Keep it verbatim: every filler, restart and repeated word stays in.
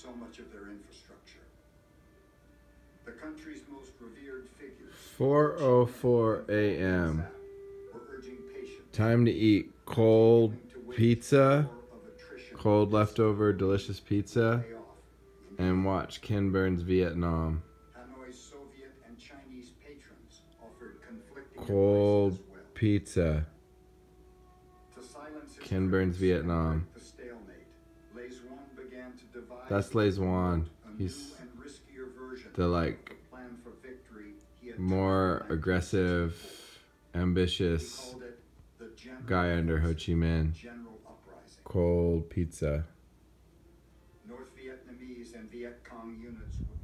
so much of their infrastructure. The country's most revered figures, four oh four a m were urging patience, Time to eat cold to wage pizza, war of attrition, cold leftover delicious pizza, payoff. and watch Ken Burns Vietnam. Hanoi's Soviet and Chinese patrons offered conflicting Cold advice as well. pizza. To silence his Ken Burns critics Vietnam. and break the stalemate, Les One began to devise That's Les One. a He's new and riskier version the like of the plan for victory he had more tried in aggressive, nineteen sixty-four. He ambitious called it the General guy under Ho Chi Minh. General Uprising. Cold pizza. North Vietnamese and Viet Cong units would